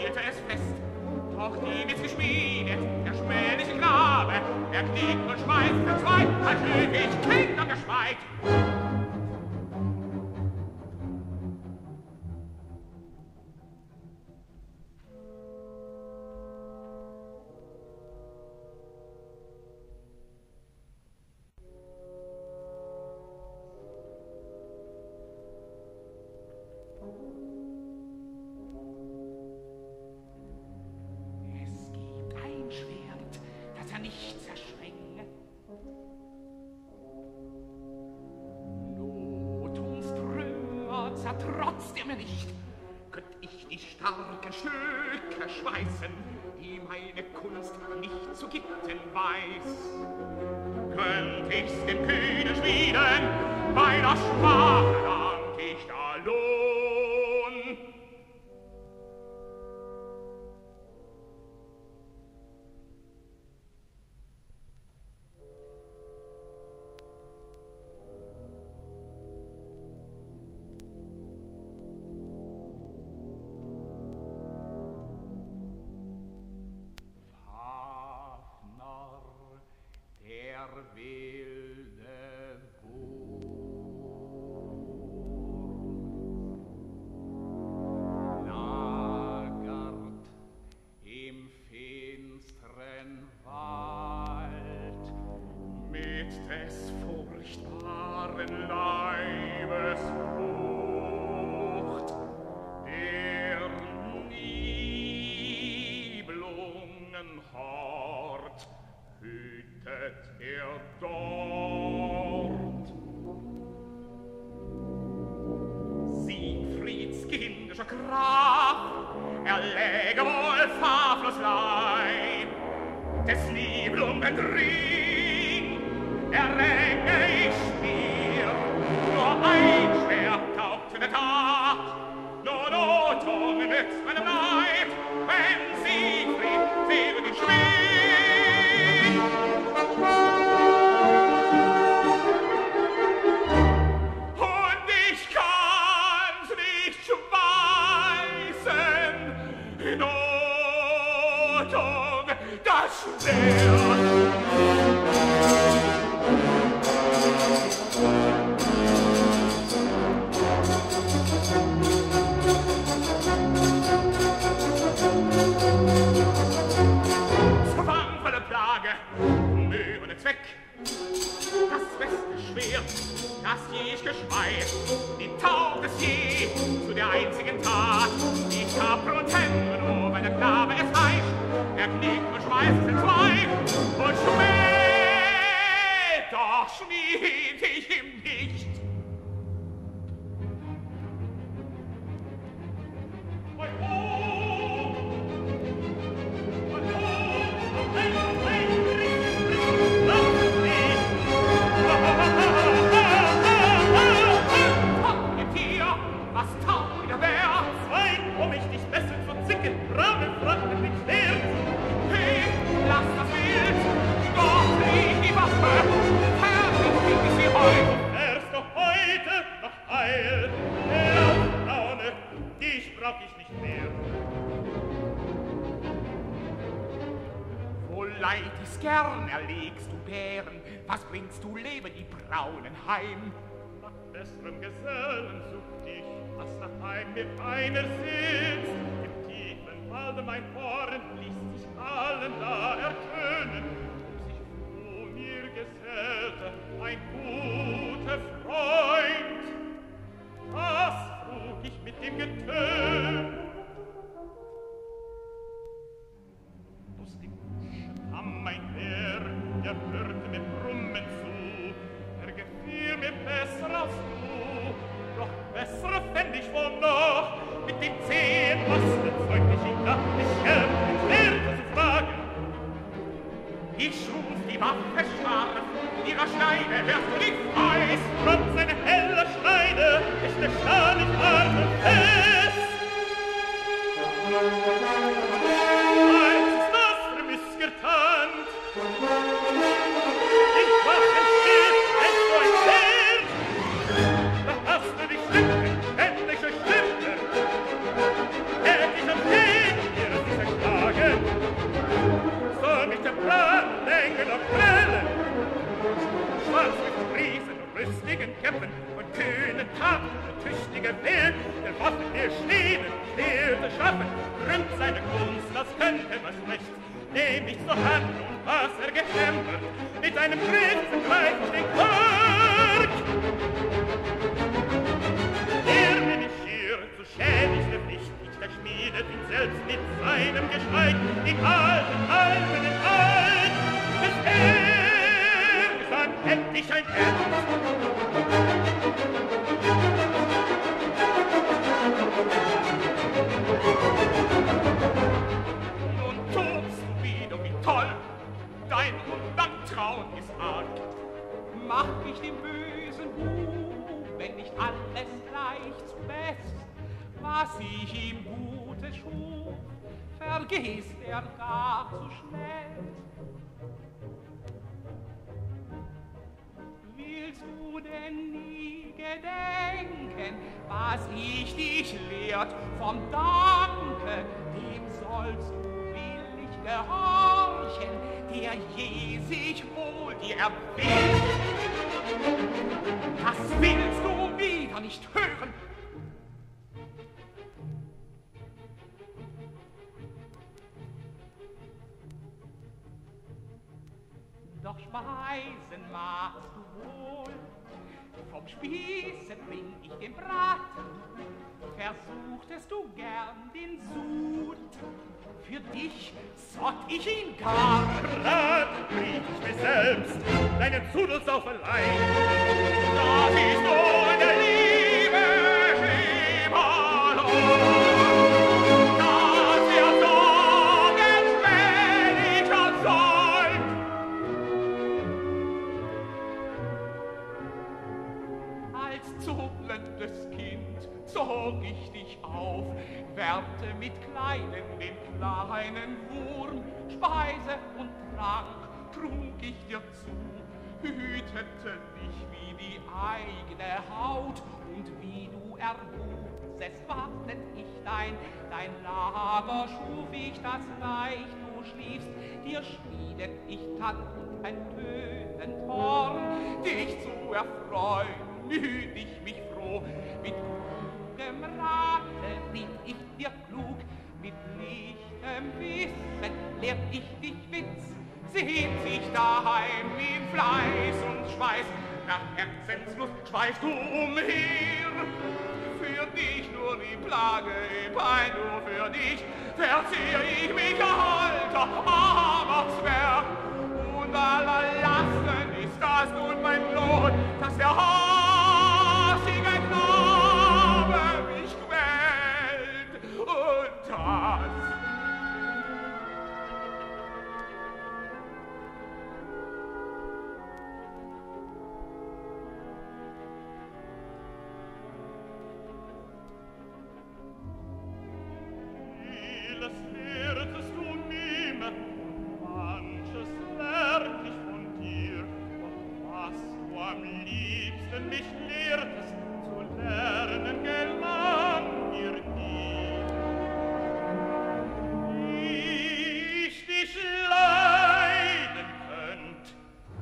hielte es fest. Doch die ist geschmiedet, der schmähliche Knabe, er knickt und schmeißt verzweigt, als ewig Kinder geschweigt. Zertrotzt ihr mir nicht, könnt ich die starken Stücke schweißen, die meine Kunst nicht zu gitten weiß. Könnt ich's dem Kühne schmieden, bei der Sprache dank ich da Lohn. Wilde Wurm lagert im finstern Wald mit des furchtbaren Leibes Frucht, der Nibelungen Hort hütet dort. Siegfrieds kindischer Kraft erläge wohl fahrlos Leib, des Nibelungen Ring erränge ich mir, nur ein Schwert taugt für die Tat, nur Notung nützt meinem Leib, wenn Siegfried für die Schwert. Zwangvolle Plage, Mühe ohne Zweck, das beste Schwert, das je ich geschweißt, die taugt es je zu der einzigen Tat, die tapfer und Hände, nur weil der Knabe es heißt, er knickt und schmeißt es entzwei und schmäht, doch schmied ich ihm nicht. Gern erlegst du Bären, was bringst du Leben die Braunen heim? Nach besserem Gesellen sucht dich, was daheim mir einer sitzt. Im tiefen Walde mein Horn ließ sich allen da ertönen, sich zu mir gesellte ein guter Freund. Was frug ich mit dem Getön? Mein Herr, der hörte mir brummen zu, gefiel mir besser als du, doch besser fänd ich wohl noch, mit den Zehen Masten zeug ich ihn nach mich her, Schwerte zu fragen. Ich schuf die Waffe scharf, ihrer Schneide hörst du nicht weiß, trotz seiner heller Schneide ist der Stahl nicht hart und fest. Ich mach ein Schild, hältst du ein Pferd? Da hast du die Schlüpfe, endliche Schlüpfe. Hätt ich am Leben Er steht, Schwerte schaffen, rühmt seine Kunst, das könnte was recht, dem nicht so hat und was er gehämmert, mit einem Griff gleich den Kirk. Er bin ich hier zu schädig der Pflicht, der schmiedet ihn selbst mit seinem Geschrei, den alten, den Alt, des Herrs, dann hätt ich ein Herz. Nun tobst du wieder, wie toll, dein Undanktrauen ist arg. Mach ich dem bösen Buben nicht alles gleich zu Best, was ich ihm Gutes schuf, vergisst er gar zu schnell. Willst du denn nie gedenken, was ich dich lehrt vom Danke, dem sollst du willig gehorchen, der je sich wohl dir erwählt. Das willst du wieder nicht hören. Doch Speisen magst du wohl, vom Spieße bring ich den Braten, versuchtest du gern den Sud, für dich sott ich ihn gar. Braten bring ich mir selbst, deinen Zudelsauferlei. Das ist nur der Liebe Himmel, dass er so gefälliger soll. Als zupplendes Kind zog ich dich auf, wärmte mit Kleinen den kleinen Wurm, Speise und Trank trug ich dir zu, hütete dich wie die eigene Haut, und wie du erwuchsest, wartet ich dein Lager, schuf ich das Reich, du schliefst, dir schmiedet ich Tand und ein tötend Horn, dich zu erfreuen, müht ich mich froh, mit klugem Rate riet ich dir klug, mit lichtem Wissen lehrt ich dich Witz, sehnt sich daheim in Fleiß und Schweiß, nach Herzenslust schweifst du umher. Für dich nur die Plage, Pein nur für dich, verzehr ich mich erhalter, Arbeitswerk. Und aller Lasten ist das nun mein Lohn, dass der hasige Knabe mich quält. Und das mich lehrtest zu lernen, gelang mir nie. Wie ich dich leiden könnt,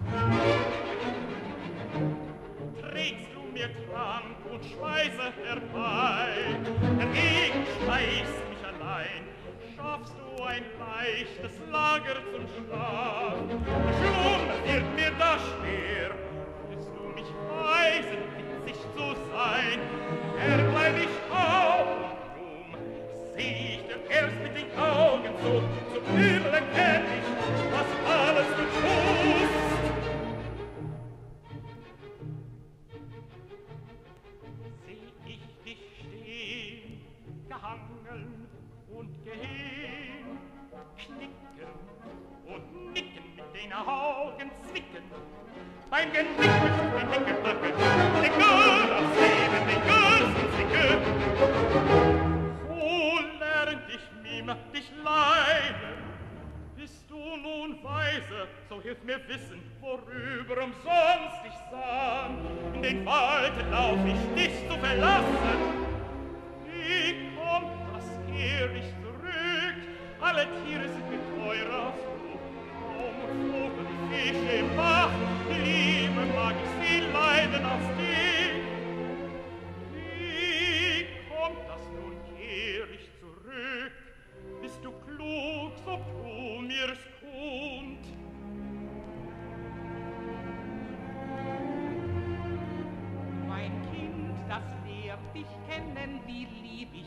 trägst du mir Trank und Speise herbei, dagegen speist mich allein, schaffst du ein leichtes Lager zum Schlaf. Schlummer wird mir da schwer, Weisen, witzig zu sein, bleib ich auf und drum, seh ich dir erst mit den Augen zu übel erkenn ich, was alles du tust. Seh ich dich stehen, gehangen und gehen, knicken und nicken mit den Augen zwicken, mein Genick ist ein Hängeblöcke, den Gürtel aufs Leben, den Gürtel so lernt ich mime dich leiden. Bist du nun weise, so hilf mir wissen, worüber umsonst ich sann. In den Wald lauf ich, dich zu verlassen. Wie kommt das hier nicht zurück? Alle Tiere sind mir teurer Flug. Kaum Vogel, Fische im Bach, Liebe mag ich sie leiden auf dich. Wie kommt das nun?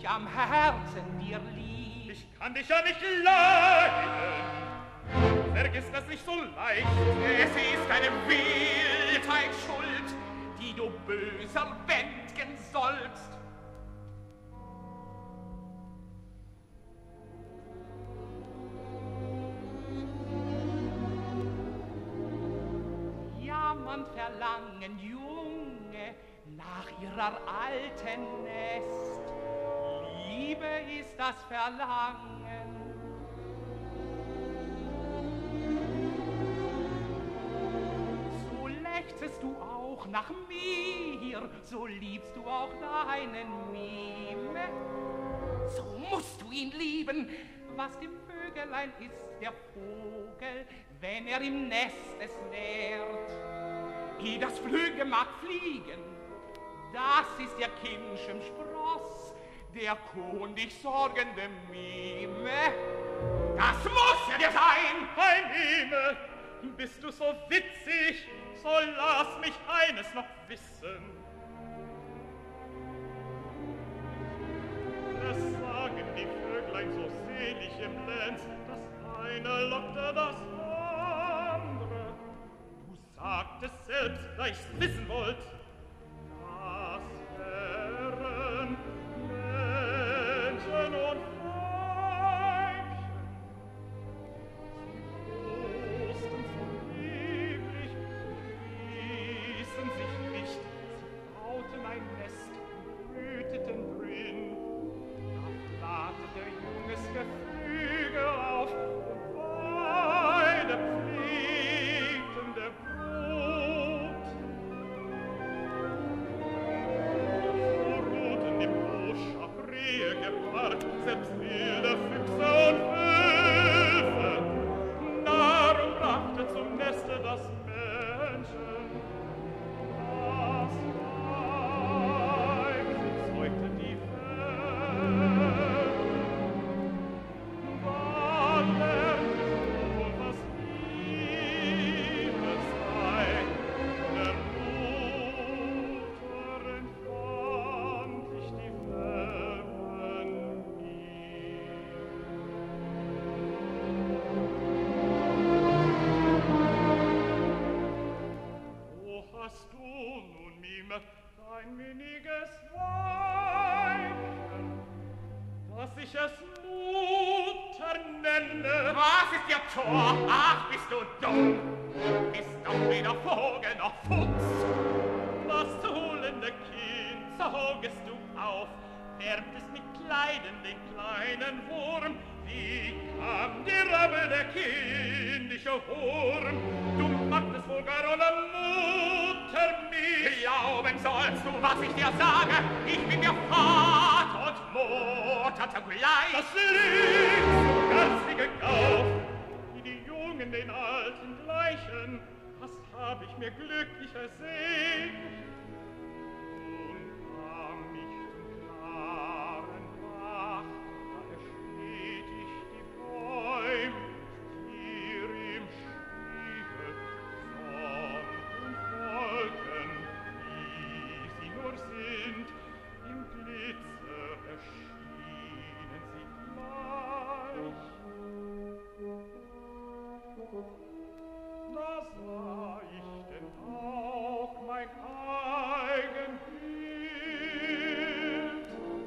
am Herzen dir lieb. Ich kann dich ja nicht leiden. Vergiss das nicht so leicht. Es ist eine Wildheit schuld, die du böser wenden sollst. Jammernd verlangen Junge nach ihrer alten Nest. Liebe ist das Verlangen. So lechzest du auch nach mir, so liebst du auch deinen Mime. So musst du ihn lieben, was dem Vögelein ist der Vogel, wenn im Nest es nährt. I das Flüge mag fliegen, das ist der kindschem Spross, der kundig sorgende Mime. Das muss ja dir sein! Ein Mime, bist du so witzig, so lass mich eines noch wissen. Das sagen die Vöglein so selig im Lenz, das eine lockte das andere. Du sagtest selbst, da ich's wissen wollt, das wären Menschen und Weibchen. Sie wussten so lieblich, ließen sich nicht, sie bauten ein Nest und hüteten drin. Da flatterte junges Geflügel auf und beide pflegten der Brut. So ruhten im Busch auf Rehe gepaart, selbst wilde Füchse und Wölfe. Darum brachte zum Neste das Menschen. Das Weibchen zeugte die Welt. Da lernte ich wohl, was Liebe sei. Der Mutter entfand ich die Welpen nie. Wo hast du nun, Mime, dein miniges Weibchen, dass ich es Mutter nenne? Was ist dir Tor? Ach, bist du dumm? Bist doch weder Vogel noch Fuchs. Das tollende Kind saugest du auf, färbtest mit Kleiden den kleinen Wurm. Wie kam die Rabe der kindische Wurm? Du magtest wohl gar ohne Mutter mich. Glauben sollst du, was ich dir sage? Ich bin der Vater und Mutter zugleich. Das liegt so garstige Gauf, wie die Jungen den Alten gleichen. Das hab ich mir glücklich ersehnt. Und kam ich zum klaren Bach, da erschnitt ich die Bäume, stier im Schneee, Sonn und Wolken, wie sie nur sind, im Glitzer erschienen sie gleich. Da sah ich denn auch mein eigen Bild.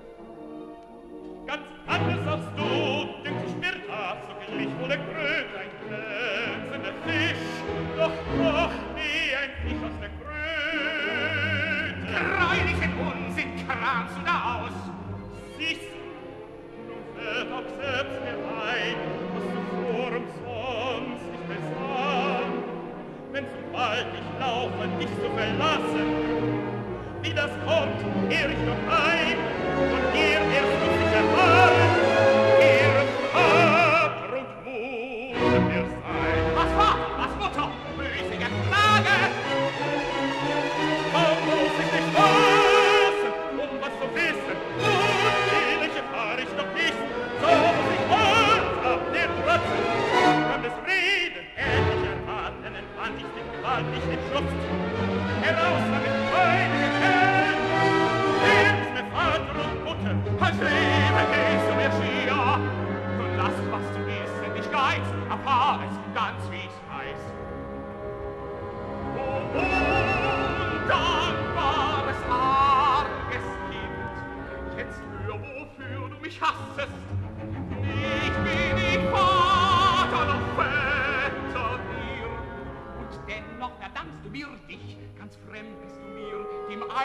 Ganz anders als du, den sich mir da so glich wohl der Kröte, ein glänzender Fisch, doch wie ein Fisch aus der Kröte. Gräulichen Unsinn kramst du da aus. Siehst, nun fällt auch selbst mir ein, was zuvor umsonst nicht mehr sah. Wenn sobald ich laufe, dich zu verlassen, wie das kommt, ehr ich noch ein, von dir erst muss ich erfahren, ehre Vater und Mutter mir sein. Was Vater, was Mutter, bösige Frage. Warum muss ich dich fassen, um was zu wissen,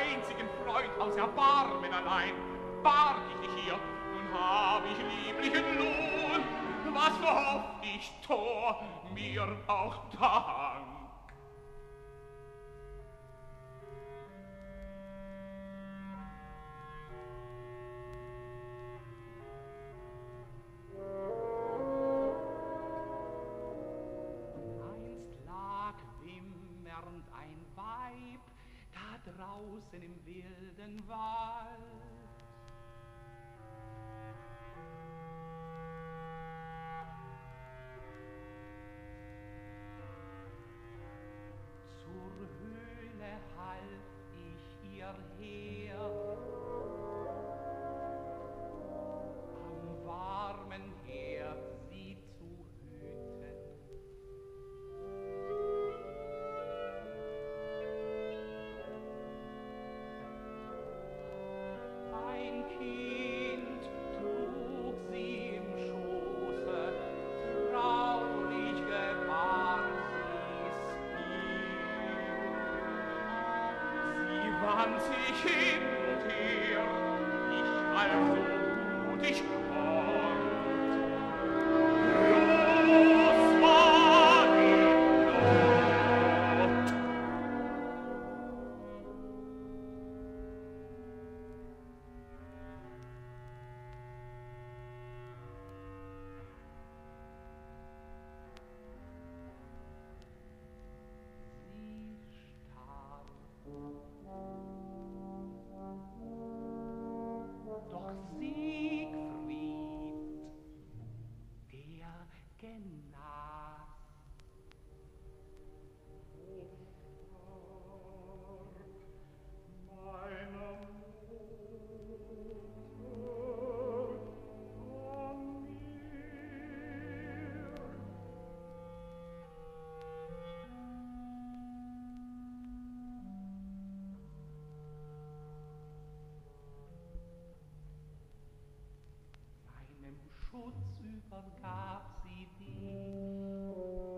einzigen Freund aus Erbarmen allein. Barg ich dich hier, nun hab ich lieblichen Lohn, was verhofft ich, Tor, mir auch Dank. Draußen im wilden Wald. Zur Höhle half ich ihr her, am warmen Herd sie zu hüten. Ein Kind trug sie im Schoße, traurig gebar sie's ihr. Sie wand sich hin und her, ich half so gut ich konnt. Los war die Not. Doch Siegfried, der genas. Meiner Schutz übergab sie dich.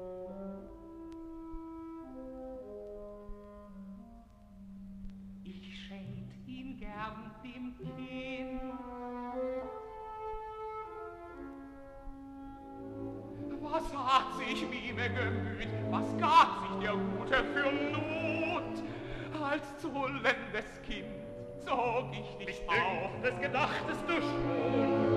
Ich schenkt ihn gern dem Kind. Was hat sich wie mir Gemüt, was gab sich der Gute für Not? Als zullendes Kind zog ich dich auf. Das gedachtest du schon.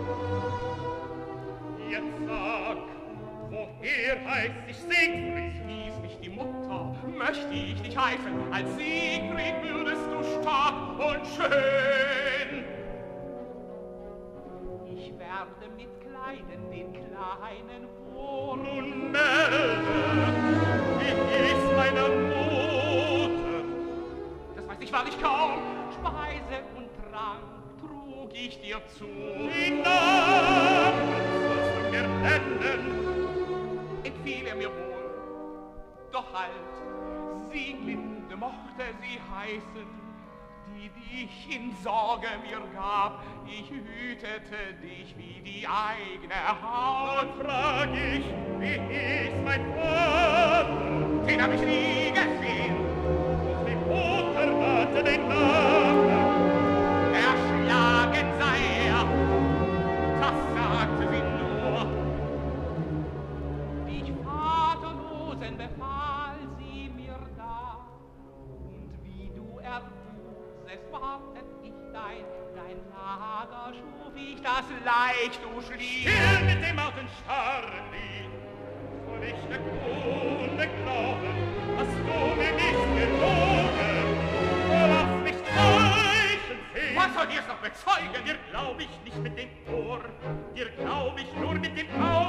Jetzt sag, woher heißt ich Siegfried? Hieß mich die Mutter, möchte ich dich heißen, als Siegfried würdest du stark und schön. Ich werde mit Kleinen den Kleinen wohnen. Nun melde, wie hieß meiner Mutter? Das weiß ich wahrlich kaum. Speise und Trank trug ich dir zu. Die Namen sollst du mir nennen. Entfiel er mir wohl, doch halt, Sieglinde mochte sie heißen, die dich in Sorge mir gab. Ich hütete dich wie die eigene Haut. Dann frag ich, wie hieß mein Vater? Den hab ich nie gesehen. Und die Mutter nannte den Namen. Erschlagen sei er, das sagte sie nur. Dich Vaterlosen befahl sie mir da, und wie du erwusest, wartet ich dein Lager schuf ich das leicht durchlief. Still mit dem Augenstarren lieb, soll ich der Kunde glauben, hast du mir nicht gelogen, so lass mich Zeichen sehen. Was soll dir's noch bezeugen? Dir glaub ich nicht mit dem Ohr, dir glaub ich nur mit dem Auge.